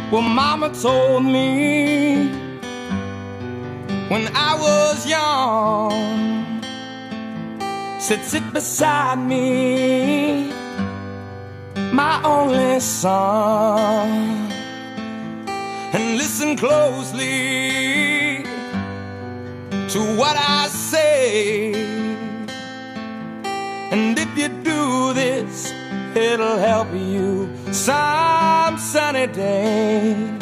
Well, Mama told me when I was young, said sit beside me, my only son, and listen closely to what I say. And if you do this, it'll help you some sunny day.